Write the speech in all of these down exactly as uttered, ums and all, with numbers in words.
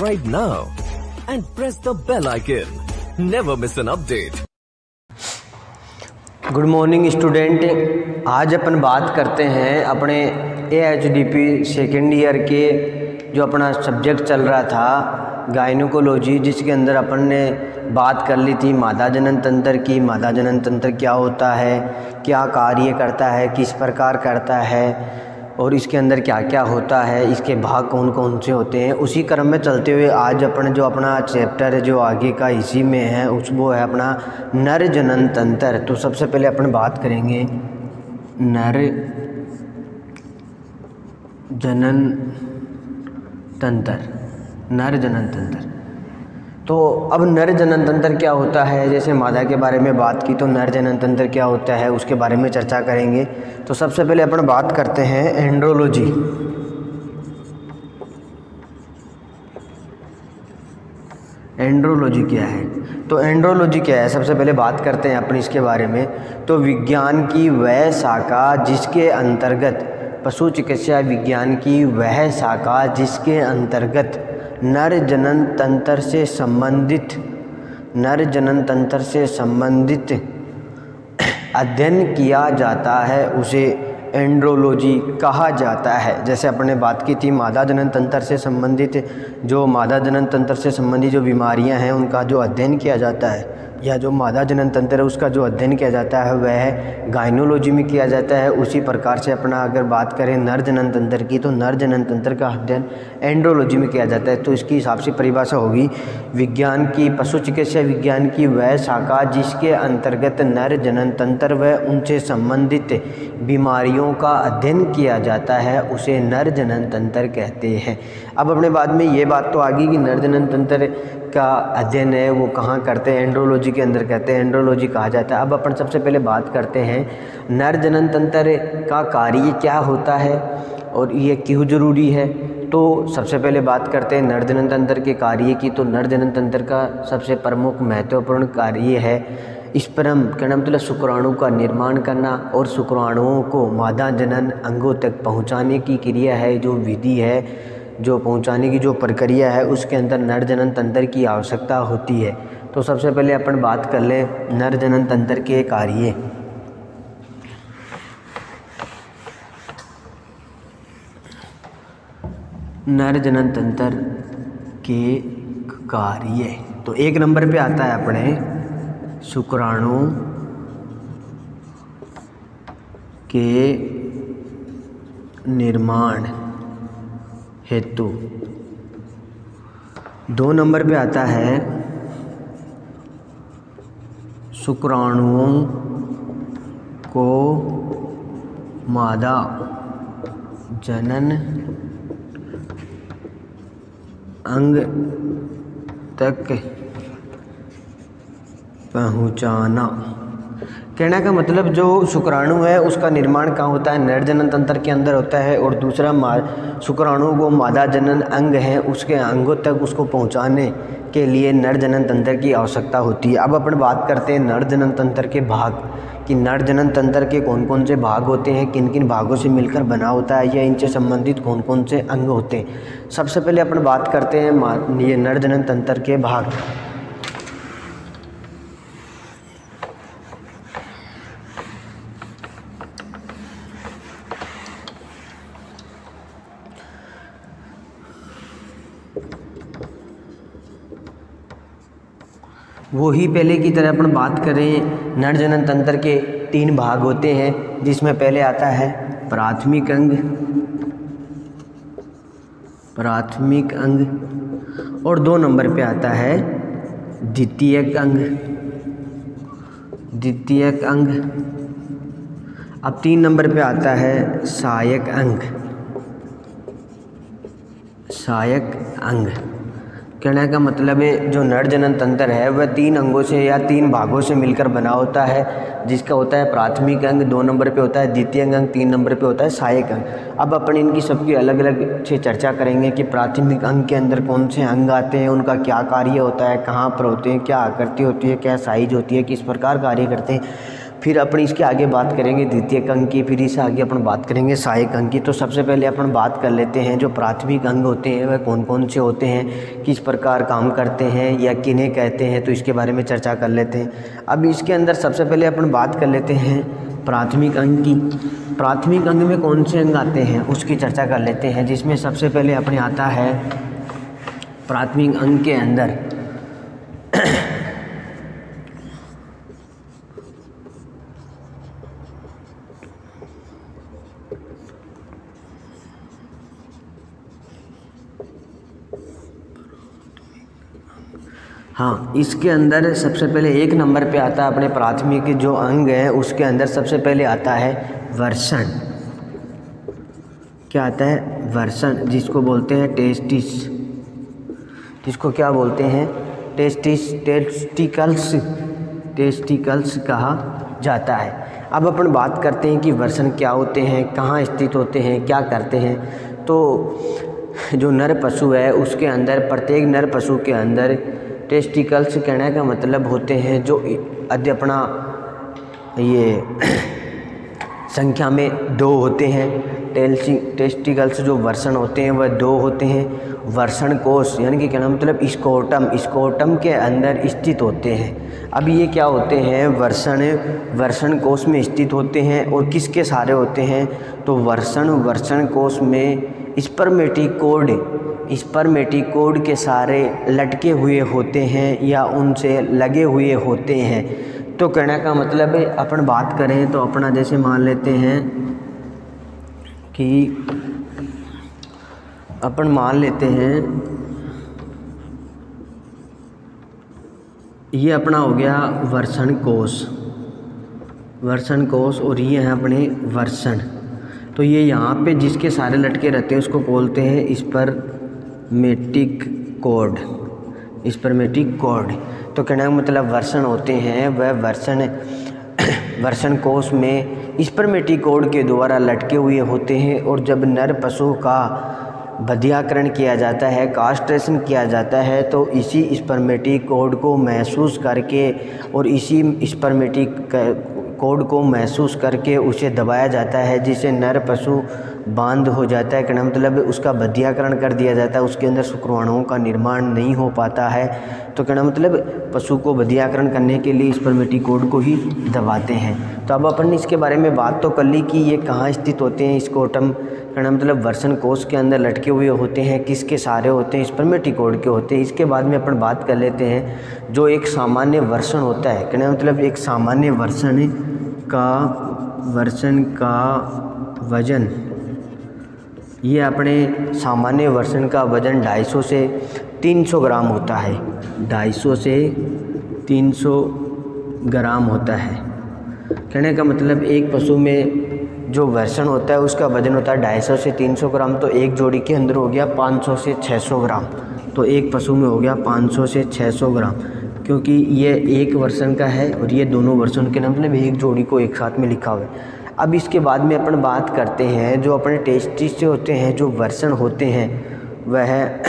subscribe now and press the bell icon. Never miss an update. Good morning student. आज अपन बात करते हैं अपने A H D P second year के जो अपना सब्जेक्ट चल रहा था गायनोकोलॉजी, जिसके अंदर अपन ने बात कर ली थी मादा जनन तंत्र की। मादा जनन तंत्र क्या होता है, क्या कार्य करता है, किस प्रकार करता है और इसके अंदर क्या क्या होता है, इसके भाग कौन कौन से होते हैं। उसी क्रम में चलते हुए आज अपन जो अपना चैप्टर है जो आगे का इसी में है उस वो है अपना नर जनन तंत्र। तो सबसे पहले अपन बात करेंगे नर जनन तंत्र। नर जनन तंत्र तो अब नर जनन तंत्र क्या होता है, जैसे मादा के बारे में बात की तो नर जनन तंत्र क्या होता है उसके बारे में चर्चा करेंगे। तो सबसे पहले अपन बात करते हैं एंड्रोलॉजी। एंड्रोलॉजी क्या है, तो एंड्रोलॉजी क्या है सबसे पहले बात करते हैं अपन इसके बारे में। तो विज्ञान की वह शाखा जिसके अंतर्गत पशु चिकित्सा विज्ञान की वह शाखा जिसके अंतर्गत नर जनन तंत्र से संबंधित नर जनन तंत्र से संबंधित अध्ययन किया जाता है उसे एंड्रोलॉजी कहा जाता है। जैसे अपन ने बात की थी मादा जनन तंत्र से संबंधित जो मादा जनन तंत्र से संबंधित जो बीमारियां हैं उनका जो अध्ययन किया जाता है या जो मादा जनन तंत्र है उसका जो अध्ययन किया जाता है वह गायनोलॉजी में किया जाता है। उसी प्रकार से अपना अगर बात करें नर जनन तंत्र की तो नर जनन तंत्र का अध्ययन एंड्रोलॉजी में किया जाता है। तो इसकी हिसाब से परिभाषा होगी विज्ञान की पशु चिकित्सा विज्ञान की वह शाखा जिसके अंतर्गत नर जनन तंत्र व उनसे संबंधित बीमारियों का अध्ययन किया जाता है उसे नर जनन तंत्र कहते हैं। अब अपने बाद में ये बात तो आ गई कि नर जनन तंत्र का अध्ययन है वो कहाँ करते हैं, एंड्रोलॉजी के अंदर कहते हैं, एंड्रोलॉजी कहा जाता है। अब अपन सबसे पहले बात करते हैं नर जनन तंत्र का कार्य क्या होता है और ये क्यों ज़रूरी है। तो सबसे पहले बात करते हैं नर जनन तंत्र के कार्य की। तो नर जनन तंत्र का सबसे प्रमुख महत्वपूर्ण कार्य है स्पर्म कहना मतलब शुक्राणु का निर्माण करना और शुक्राणुओं को मादा जनन अंगों तक पहुंचाने की क्रिया है, जो विधि है, जो पहुंचाने की जो प्रक्रिया है उसके अंदर नर जनन तंत्र की आवश्यकता होती है। तो सबसे पहले अपन बात कर लें नर जनन तंत्र के कार्य। नर जनन तंत्र के कार्य तो एक नंबर पे आता है अपने शुक्राणु के निर्माण हेतु। दो नंबर पे आता है शुक्राणुओं को मादा जनन अंग तक पहुंचाना। कहने का मतलब जो शुक्राणु है उसका निर्माण कहाँ होता है, नर जनन तंत्र के अंदर होता है। और दूसरा शुक्राणु को मादा जनन अंग है उसके अंगों तक उसको पहुंचाने के लिए नर जनन तंत्र की आवश्यकता होती है। अब अपन बात करते हैं नर जनन तंत्र के भाग कि नर जनन तंत्र के कौन कौन से भाग होते हैं, किन किन भागों से मिलकर बना होता है या इनसे संबंधित कौन कौन से अंग होते हैं। सबसे पहले अपन बात करते हैं ये नर जनन तंत्र के भाग। वही पहले की तरह अपन बात करें नर जनन तंत्र के तीन भाग होते हैं, जिसमें पहले आता है प्राथमिक अंग प्राथमिक अंग और दो नंबर पे आता है द्वितीयक अंग द्वितीयक अंग। अब तीन नंबर पे आता है सहायक अंग सहायक अंग। कहने का मतलब है जो नर जनन तंत्र है वह तीन अंगों से या तीन भागों से मिलकर बना होता है, जिसका होता है प्राथमिक अंग, दो नंबर पे होता है द्वितीय अंग, तीन नंबर पे होता है सहायक अंग। अब अपन इनकी सबकी अलग अलग से चर्चा करेंगे कि प्राथमिक अंग के अंदर कौन से अंग आते हैं, उनका क्या कार्य होता है, कहाँ पर होते हैं, क्या आकृति होती है, क्या साइज होती है, किस प्रकार कार्य करते हैं। फिर अपनी इसके आगे बात करेंगे द्वितीयक अंग की, फिर इससे आगे अपन बात करेंगे सहायक अंग की। तो सबसे पहले अपन बात कर लेते हैं जो प्राथमिक अंग होते हैं वह कौन कौन से होते हैं, किस प्रकार काम करते हैं या किन्हें कहते हैं, तो इसके बारे में चर्चा कर लेते हैं। अब इसके अंदर सबसे पहले अपन बात कर लेते हैं प्राथमिक अंग की। प्राथमिक अंग में कौन से अंग आते हैं उसकी चर्चा कर लेते हैं, जिसमें सबसे पहले अपने आता है प्राथमिक अंग के अंदर हाँ, इसके अंदर सबसे पहले एक नंबर पे आता है अपने प्राथमिक जो अंग है उसके अंदर सबसे पहले आता है वर्षण। क्या आता है? वर्षण, जिसको बोलते हैं टेस्टिस, जिसको क्या बोलते हैं? टेस्टिस, टेस्टिकल्स, टेस्टिकल्स कहा जाता है। अब अपन बात करते हैं कि वर्षण क्या होते हैं, कहाँ स्थित होते हैं, क्या करते हैं। तो जो नर पशु है उसके अंदर, प्रत्येक नर पशु के अंदर टेस्टिकल्स कहने का मतलब होते हैं जो अद्य अपना ये संख्या में दो होते हैं। टेल्सी टेस्टिकल्स जो वर्षण होते हैं वह दो होते हैं। वर्षण कोश यानी कि कहना मतलब स्कोटम, स्कोटम के अंदर स्थित होते हैं। अब ये क्या होते हैं? वर्षण वर्षण कोश में स्थित होते हैं। और किसके सारे होते हैं? तो वर्षण वर्षण कोश में स्पर्मेटिकोड, स्पर्मेटिकोड के सारे लटके हुए होते हैं या उनसे लगे हुए होते हैं। तो कहने का मतलब है अपन बात करें तो अपना जैसे मान लेते हैं कि अपन मान लेते हैं ये अपना हो गया वर्षण कोश, वर्षण कोश, और ये हैं अपने वर्षण। तो ये यहाँ पे जिसके सारे लटके रहते हैं उसको बोलते हैं स्पर्मेटिक कोड, स्पर्मेटिक कोड। तो कहने का मतलब वर्षण होते हैं वह वर्षण वर्षण कोश में स्पर्मेटिक कोड के द्वारा लटके हुए होते हैं। और जब नर पशु का बधियाकरण किया जाता है, कास्ट्रेशन किया जाता है, तो इसी स्पर्मेटिक कोड को महसूस करके और इसी स्पर्मेटिक कोड को महसूस करके उसे दबाया जाता है, जिसे नर पशु बांध हो जाता है। कहना मतलब उसका बधियाकरण कर दिया जाता है, उसके अंदर शुक्राणुओं का निर्माण नहीं हो पाता है। तो कहना मतलब पशु को बधियाकरण करने के लिए स्पर्मेटिक कोड को ही दबाते हैं। तो अब अपन ने इसके बारे में बात तो कर ली कि ये कहाँ स्थित होते हैं। स्कोटम कहना मतलब वर्षण कोश के अंदर लटके हुए होते हैं। किसके सारे होते हैं? स्पर्मेटिक कोड के होते हैं। इसके बाद में अपन बात कर लेते हैं जो एक सामान्य वर्षण होता है। कहना मतलब एक सामान्य वर्षण का वर्षण का वजन, ये अपने सामान्य वर्षण का वजन दो सौ पचास से तीन सौ ग्राम होता है। दो सौ से तीन सौ ग्राम होता है। कहने का मतलब एक पशु में जो वर्षण होता है उसका वजन होता है दो सौ से तीन सौ ग्राम। तो एक जोड़ी के अंदर हो गया पाँच सौ से छह सौ ग्राम। तो एक पशु में हो गया पाँच सौ से छह सौ ग्राम, क्योंकि ये एक वर्षण का है और ये दोनों वर्षण के नाम मतलब एक जोड़ी को एक साथ में लिखा हुआ है। अब इसके बाद में अपन बात करते हैं जो अपने टेस्टिस से होते हैं, जो वर्षण होते हैं वह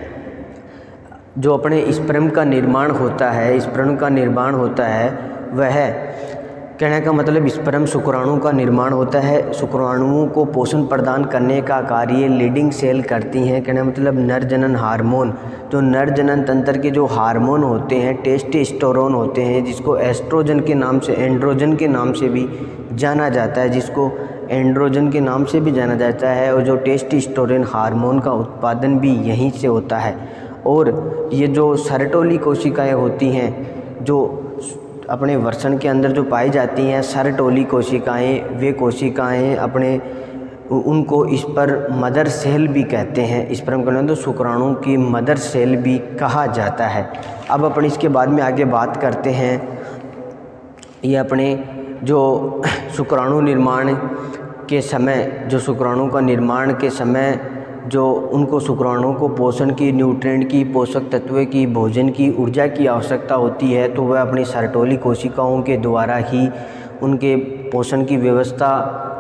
जो अपने स्पर्म का निर्माण होता है, स्पर्म का निर्माण होता है वह कहने का मतलब स्पर्म शुक्राणु का निर्माण होता है। शुक्राणुओं को पोषण प्रदान करने का कार्य लीडिंग सेल करती हैं। कहने का मतलब नर जनन हार्मोन, जो नर जनन तंत्र के जो हार्मोन होते हैं टेस्टोस्टेरोन होते हैं, जिसको एस्ट्रोजन के नाम से, एंड्रोजन के नाम से भी जाना जाता है, जिसको एंड्रोजन के नाम से भी जाना जाता है। और जो टेस्टोस्टेरोन हार्मोन का उत्पादन भी यहीं से होता है। और ये जो सरटोली कोशिकाएं होती हैं जो अपने वर्षण के अंदर जो पाई जाती हैं, सरटोली कोशिकाएं, वे कोशिकाएं अपने उनको इस पर मदर सेल भी कहते हैं। स्पर्म का नाम तो शुक्राणु की मदर सेल भी कहा जाता है। अब अपन इसके बाद में आगे बात करते हैं ये अपने जो शुक्राणु निर्माण के समय, जो शुक्राणु का निर्माण के समय जो उनको शुक्राणुओं को पोषण की, न्यूट्रिएंट की, पोषक तत्व की, भोजन की, ऊर्जा की आवश्यकता होती है, तो वह अपनी सरटोली कोशिकाओं के द्वारा ही उनके पोषण की व्यवस्था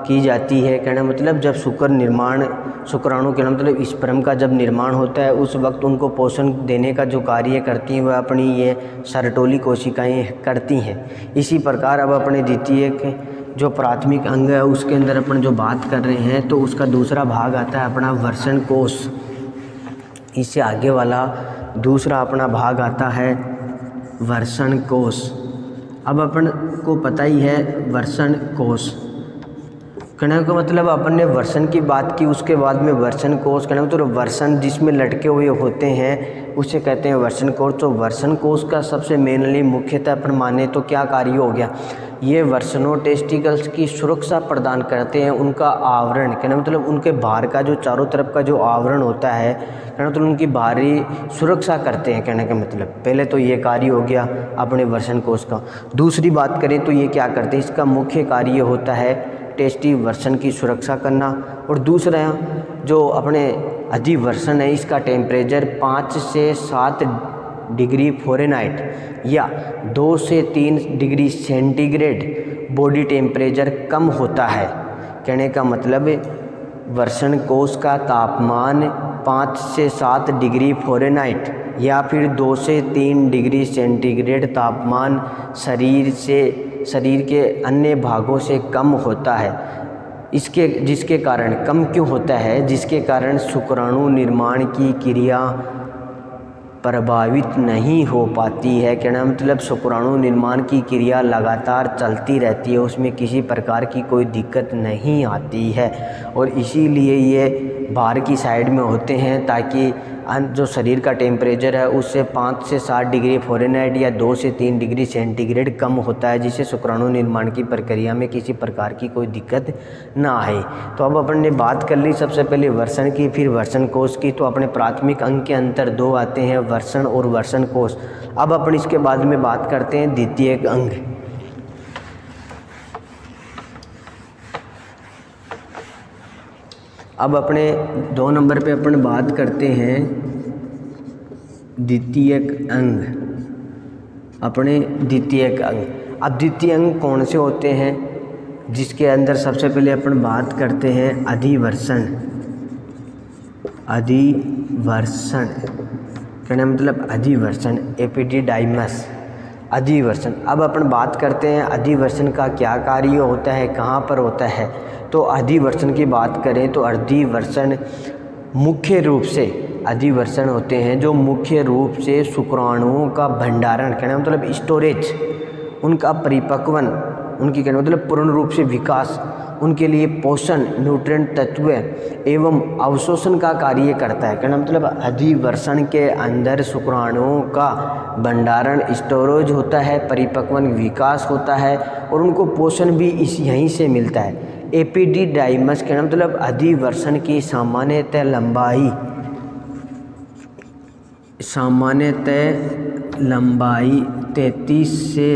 की जाती है। कहने मतलब जब शुक्र निर्माण शुक्राणु के मतलब स्पर्म का जब निर्माण होता है उस वक्त उनको पोषण देने का जो कार्य करती हैं वह अपनी ये सरटोली कोशिकाएं करती हैं। इसी प्रकार अब अपने द्वितीय जो प्राथमिक अंग है उसके अंदर अपन जो बात कर रहे हैं तो उसका दूसरा भाग आता है अपना वर्षण कोष। इससे आगे वाला दूसरा अपना भाग आता है वर्षण कोष। अब अपन को पता ही है वर्षण कोष कहने का मतलब अपन ने वर्षण की बात की, उसके बाद में वर्षण कोष कहने का तो वर्षण जिसमें लटके हुए होते हैं उसे कहते हैं वर्षण कोष। तो वर्षण कोष का सबसे मेनली मुख्यतः अपन माने तो क्या कार्य हो गया, ये वर्षणों टेस्टिकल्स की सुरक्षा प्रदान करते हैं, उनका आवरण कहने मतलब उनके बाहर का जो चारों तरफ का जो आवरण होता है कहने मतलब उनकी बाहरी सुरक्षा करते हैं। कहने का मतलब पहले तो ये कार्य हो गया अपने वर्षण कोष का। दूसरी बात करें तो ये क्या करते हैं, इसका मुख्य कार्य होता है टेस्टी वर्षण की सुरक्षा करना। और दूसरा जो अपने अधिवर्षण है इसका टेम्परेचर पाँच से सात डिग्री फ़ारेनहाइट या दो से तीन डिग्री सेंटीग्रेड बॉडी टेम्परेचर कम होता है। कहने का मतलब वर्षण कोष का तापमान पाँच से सात डिग्री फ़ारेनहाइट या फिर दो से तीन डिग्री सेंटीग्रेड तापमान शरीर से शरीर के अन्य भागों से कम होता है। इसके जिसके कारण कम क्यों होता है, जिसके कारण शुक्राणु निर्माण की क्रिया प्रभावित नहीं हो पाती है। कहना मतलब शुक्राणु निर्माण की क्रिया लगातार चलती रहती है, उसमें किसी प्रकार की कोई दिक्कत नहीं आती है। और इसीलिए ये बाहर की साइड में होते हैं ताकि जो शरीर का टेम्परेचर है उससे पाँच से सात डिग्री फ़ारेनहाइट या दो से तीन डिग्री सेंटीग्रेड कम होता है, जिससे शुक्राणु निर्माण की प्रक्रिया में किसी प्रकार की कोई दिक्कत ना आए। तो अब अपन ने बात कर ली सबसे पहले वर्षण की, फिर वर्षण कोष की। तो अपने प्राथमिक अंग के अंतर दो आते हैं, वर्षण और वर्षण कोष। अब अपन इसके बाद में बात करते हैं द्वितीयक अंग। अब अपने दो नंबर पे अपन बात करते हैं द्वितीयक अंग। अपने द्वितीयक अंग, अब द्वितीय अंग कौन से होते हैं, जिसके अंदर सबसे पहले अपन बात करते हैं अधिवर्षण। अधिवर्षण कहने मतलब अधिवर्षण एपिडिडाइमस अधिवर्षण। अब अपन बात करते हैं अधिवर्षण का क्या कार्य होता है, कहाँ पर होता है। तो अधिवर्षण की बात करें तो अधिवर्षण मुख्य रूप से अधिवर्षण होते हैं जो मुख्य रूप से शुक्राणुओं का भंडारण कहना मतलब स्टोरेज, उनका परिपक्वन, उनकी कहना मतलब पूर्ण रूप से विकास, उनके लिए पोषण, न्यूट्रिएंट तत्व एवं अवशोषण का कार्य करता है। कहना मतलब अधिवर्षण के अंदर शुक्राणुओं का भंडारण स्टोरेज होता है, परिपक्वन विकास होता है और उनको पोषण भी इस यहीं से मिलता है। एपिडिडाइमस कहना मतलब अधिवर्षण की सामान्यतः लंबाई सामान्यतः लंबाई तैंतीस से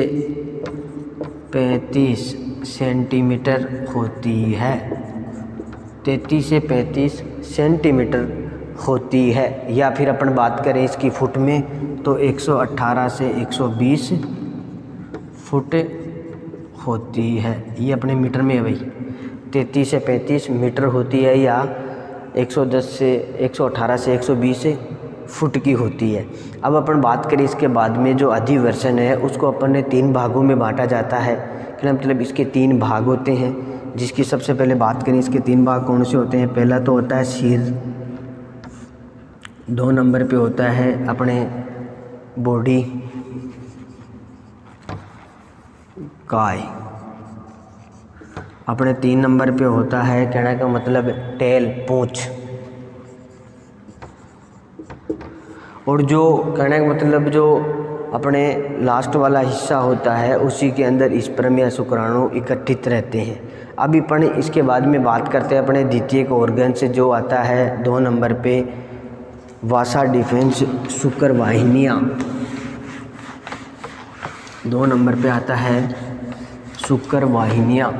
पैंतीस सेंटीमीटर होती है। तैंतीस से पैंतीस सेंटीमीटर होती है। या फिर अपन बात करें इसकी फुट में तो एक सौ अठारह से एक सौ बीस फुट होती है। ये अपने मीटर में है भाई, तैंतीस से पैंतीस मीटर होती है या एक सौ दस से एक सौ अठारह से एक सौ बीस फुट की होती है। अब अपन बात करें इसके बाद में जो अधिवर्षण है उसको अपन ने तीन भागों में बांटा जाता है। मतलब इसके तीन भाग होते हैं, जिसकी सबसे पहले बात करें इसके तीन भाग कौन से होते हैं। पहला तो होता है सिर, दो नंबर पे होता है अपने बॉडी काय, अपने तीन नंबर पे होता है कहने का मतलब टेल पूंछ, और जो कहने का मतलब जो अपने लास्ट वाला हिस्सा होता है उसी के अंदर स्पर्म या शुक्राणु इकट्ठित रहते हैं। अभी अपन इसके बाद में बात करते हैं अपने द्वितीय ऑर्गन से जो आता है दो नंबर पे वासा डिफेंस शुक्र वाहिनियाँ। दो नंबर पे आता है शुक्र वाहिनियाँ।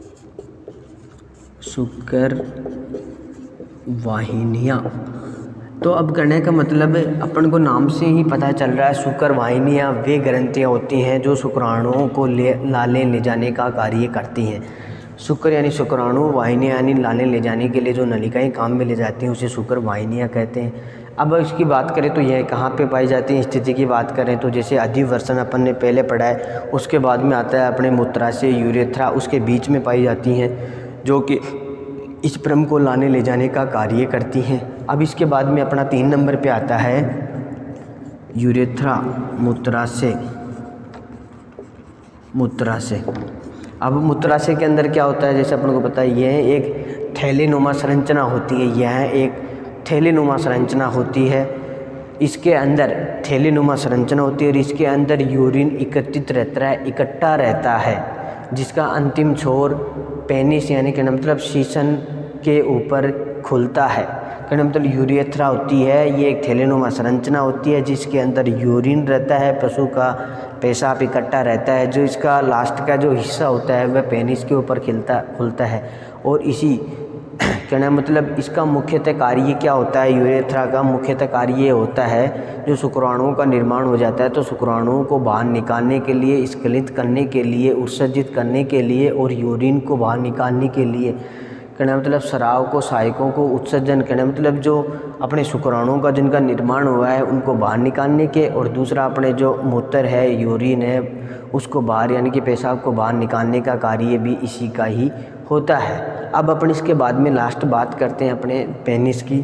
शुक्र वाहिनियाँ तो अब कहने का मतलब अपन को नाम से ही पता चल रहा है, शुक्र वाहिनियाँ वे ग्रंथियाँ होती हैं जो शुक्राणुओं को ले लाले ले जाने का कार्य करती हैं। शुक्र यानी शुक्राणु, वाहिनियाँ यानी लाले ले जाने के लिए जो नलिकाएं काम में ले जाती हैं उसे शुक्र वाहिनियाँ कहते हैं। अब इसकी बात करें तो यह कहाँ पे पाई जाती है, स्थिति की बात करें तो जैसे अधिवर्षण अपन ने पहले पढ़ा है, उसके बाद में आता है अपने मूत्राशय यूरेथ्रा, उसके बीच में पाई जाती हैं जो कि स्पर्म को लाने ले जाने का कार्य करती हैं। अब इसके बाद में अपना तीन नंबर पे आता है यूरेथ्रा, मूत्राशय, मूत्राशय। अब मूत्राशय के अंदर क्या होता है, जैसे अपन को पता है यह एक थैलीनुमा संरचना होती है, यह एक थैलीनुमा संरचना होती है। इसके अंदर थैलीनुमा संरचना होती है और इसके अंदर यूरिन एकत्रित रहता है, इकट्ठा रहता है, जिसका अंतिम छोर पेनिस यानी कि मतलब शीशन के ऊपर खुलता है। कहने मतलब यूरेथ्रा होती है, ये एक थैलीनुमा संरचना होती है जिसके अंदर यूरिन रहता है, पशु का पेशाब इकट्ठा रहता है। जो इसका लास्ट का जो हिस्सा होता है वह पेनिस के ऊपर खिलता खुलता है। और इसी कहना मतलब इसका मुख्यतः कार्य क्या होता है, यूरेथ्रा का मुख्यतः कार्य ये होता है जो शुक्राणुओं का निर्माण हो जाता है तो शुक्राणुओं को बाहर निकालने के लिए, स्खलित करने के लिए, उत्सर्जित करने के लिए और यूरिन को बाहर निकालने के लिए, कहना मतलब स्राव को, सहायकों को उत्सर्जन, कहना मतलब जो अपने शुक्राणुओं का जिनका निर्माण हुआ है उनको बाहर निकालने के, और दूसरा अपने जो मूत्र है, यूरिन है, उसको बाहर यानी कि पेशाब को बाहर निकालने का कार्य भी इसी का ही होता है। अब अपन इसके बाद में लास्ट बात करते हैं अपने पेनिस की,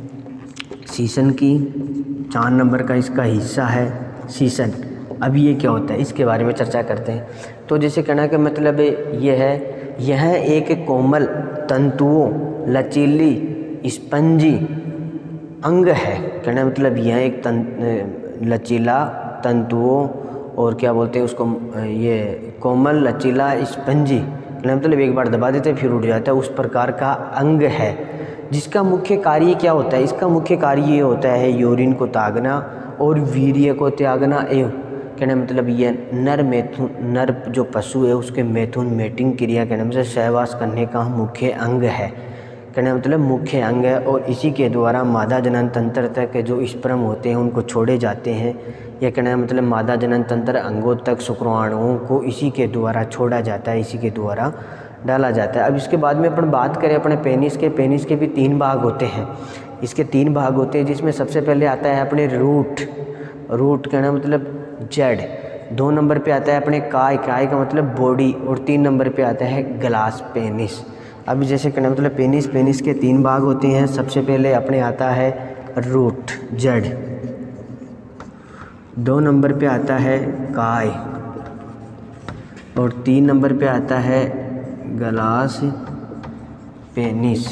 शीशन की। चार नंबर का इसका हिस्सा है शीशन। अब ये क्या होता है इसके बारे में चर्चा करते हैं। तो जैसे कहना का मतलब ये है, यह एक कोमल तंतुओं, लचीली स्पंजी अंग है। कहना मतलब यह एक तंत लचीला तंतुओं और क्या बोलते हैं उसको, ये कोमल लचीला स्पंजी, मतलब एक बार दबा देते फिर उठ जाता है, उस प्रकार का अंग है जिसका मुख्य कार्य क्या होता है। इसका मुख्य कार्य ये होता है यूरिन को त्यागना और वीर्य को त्यागना। एवं कहने मतलब ये नर मैथुन, नर जो पशु है उसके मैथुन मेटिंग क्रिया कहने मतलब सहवास करने का मुख्य अंग है, कहने मतलब मुख्य अंग है। और इसी के द्वारा मादा जनन तंत्र तक जो स्पर्म होते हैं उनको छोड़े जाते हैं। यह कहना मतलब मादा जनन तंत्र अंगों तक शुक्राणुओं को इसी के द्वारा छोड़ा जाता है, इसी के द्वारा डाला जाता है। अब इसके बाद में अपन बात करें अपने पेनिस के, पेनिस के भी तीन भाग होते हैं। इसके तीन भाग होते हैं जिसमें सबसे पहले आता है अपने रूट, रूट कहना मतलब जड़। दो नंबर पे आता है अपने काय, काय का मतलब बॉडी। और तीन नंबर पे आता है ग्लास पेनिस। अब जैसे कहना मतलब पेनिस, पेनिस के तीन भाग होते हैं। सबसे पहले अपने आता है रूट, जड़। दो नंबर पे आता है काय और तीन नंबर पे आता है ग्लास पेनिस,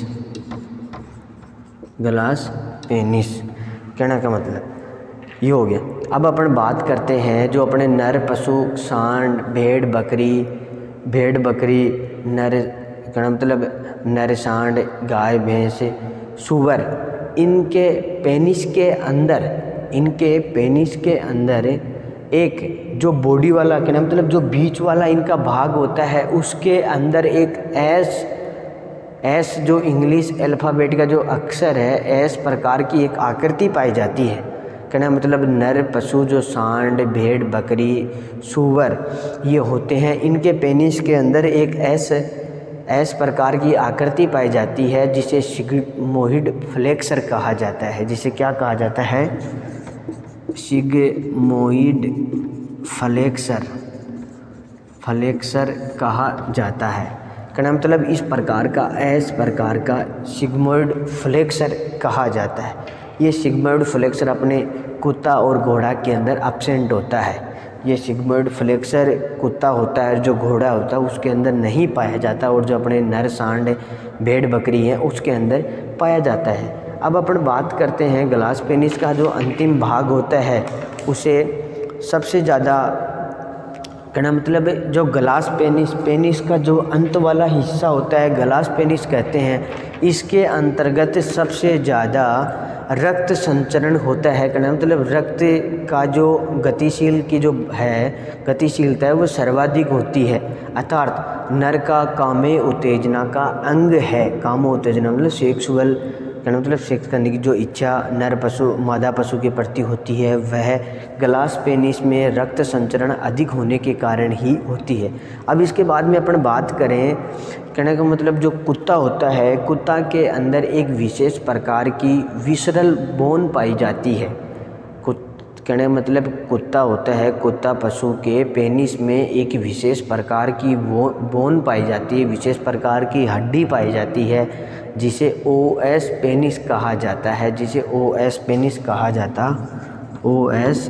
ग्लास पेनिस। कहना का मतलब ये हो गया। अब अपन बात करते हैं जो अपने नर पशु, सांड, भेड़ बकरी, भेड़ बकरी, नर कहना मतलब नर सांड, गाय भैंस, सूअर, इनके पेनिस के अंदर, इनके पेनिस के अंदर एक जो बॉडी वाला कहना मतलब जो बीच वाला इनका भाग होता है उसके अंदर एक एस, एस जो इंग्लिश अल्फ़ाबेट का जो अक्षर है, एस प्रकार की एक आकृति पाई जाती है। कहना मतलब नर पशु जो सांड, भेड़ बकरी, सूअर ये होते हैं, इनके पेनिस के अंदर एक एस एस प्रकार की आकृति पाई जाती है जिसे सिग्मोइड फ्लेक्सर कहा जाता है। जिसे क्या कहा जाता है, सिग्मोइड फ्लेक्सर, फ्लेक्सर कहा जाता है। कहना मतलब इस प्रकार का, एस प्रकार का सिग्मोइड फ्लेक्सर कहा जाता है। ये सिग्मोइड फ्लेक्सर अपने कुत्ता और घोड़ा के अंदर एब्सेंट होता है। ये सिग्मोइड फ्लेक्सर कुत्ता होता है, जो घोड़ा होता है उसके अंदर नहीं पाया जाता, और जो अपने नर सांड, भेड़ बकरी है उसके अंदर पाया जाता है। अब अपन बात करते हैं ग्लास पेनिस का जो अंतिम भाग होता है उसे सबसे ज़्यादा कहना मतलब जो ग्लास पेनिस, पेनिस का जो अंत वाला हिस्सा होता है ग्लास पेनिस कहते हैं। इसके अंतर्गत सबसे ज़्यादा रक्त संचरण होता है। कहना मतलब रक्त का जो गतिशील की जो है गतिशीलता है वो सर्वाधिक होती है, अर्थात नर का कामे उत्तेजना का अंग है। कामो उत्तेजना मतलब सेक्सुअल कहने मतलब सेक्स करने की जो इच्छा नर पशु मादा पशु के प्रति होती है वह ग्लास पेनिस में रक्त संचरण अधिक होने के कारण ही होती है। अब इसके बाद में अपन बात करें, कहने का मतलब जो कुत्ता होता है, कुत्ता के अंदर एक विशेष प्रकार की विसरल बोन पाई जाती है। कहने मतलब कुत्ता होता है, कुत्ता पशु के पेनिस में एक विशेष प्रकार की वो बोन पाई जाती है, विशेष प्रकार की हड्डी पाई जाती है जिसे ओ एस पेनिस कहा जाता है, जिसे ओ एस पेनिस कहा जाता ओ एस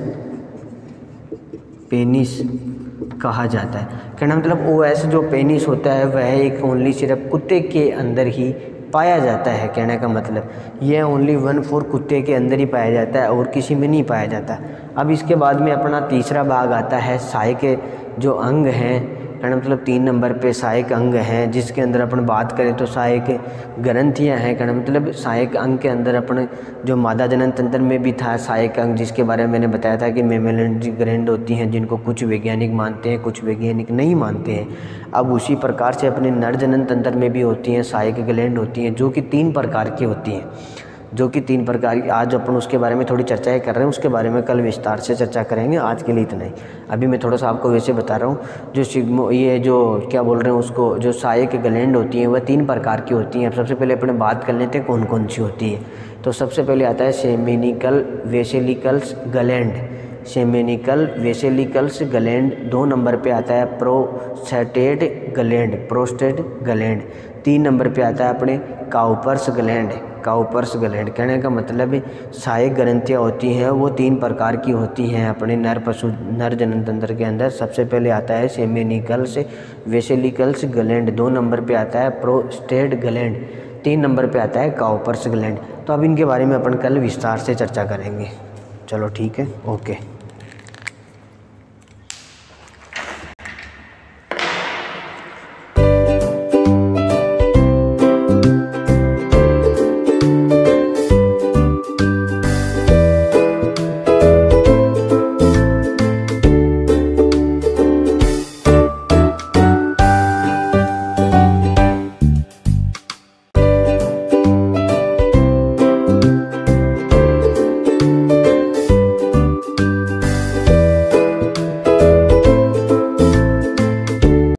पेनिस कहा जाता है। कहना मतलब ओ एस जो पेनिस होता है वह एक ओनली सिर्फ कुत्ते के अंदर ही पाया जाता है। कहने का मतलब यह ओनली वन फोर कुत्ते के अंदर ही पाया जाता है और किसी में नहीं पाया जाता। अब इसके बाद में अपना तीसरा भाग आता है साय के जो अंग हैं, कहना मतलब तीन नंबर पे सहायक अंग हैं, जिसके अंदर अपन बात करें तो सहायक ग्रंथियां हैं। कहना मतलब सहायक अंग के अंदर अपन जो मादा जनन तंत्र में भी था सहायक अंग, जिसके बारे में मैंने बताया था कि मेमेलियन ग्लैंड होती हैं, जिनको कुछ वैज्ञानिक मानते हैं कुछ वैज्ञानिक नहीं मानते हैं। अब उसी प्रकार से अपने नर जनन तंत्र में भी होती हैं सहायक ग्लैंड होती हैं, जो कि तीन प्रकार की होती हैं, जो कि तीन प्रकार की। आज अपन उसके बारे में थोड़ी चर्चाएं कर रहे हैं, उसके बारे में कल विस्तार से चर्चा करेंगे। आज के लिए इतना ही। अभी मैं थोड़ा सा आपको वैसे बता रहा हूँ। जो सिग्मो ये जो क्या बोल रहे हैं उसको, जो सहायक ग्लैंड होती हैं वह तीन प्रकार की होती हैं। अब सबसे पहले अपने बात कर लेते हैं कौन कौन सी होती है। तो सबसे पहले आता है seminal vesicles gland, seminal vesicles gland. दो नंबर पे आता है प्रोस्टेट ग्लैंड, प्रोस्टेट ग्लैंड। तीन नंबर पे आता है अपने काउपर्स ग्लैंड, काउपर्स ग्लैंड। कहने का मतलब सहायक ग्रंथियाँ होती हैं वो तीन प्रकार की होती हैं अपने नर पशु नर जनन तंत्र के अंदर। सबसे पहले आता है सेमेनिकल्स वेसिकल्स ग्लैंड, दो नंबर पे आता है प्रोस्टेट ग्लैंड, तीन नंबर पे आता है काउपर्स ग्लैंड। तो अब इनके बारे में अपन कल विस्तार से चर्चा करेंगे। चलो ठीक है, ओके।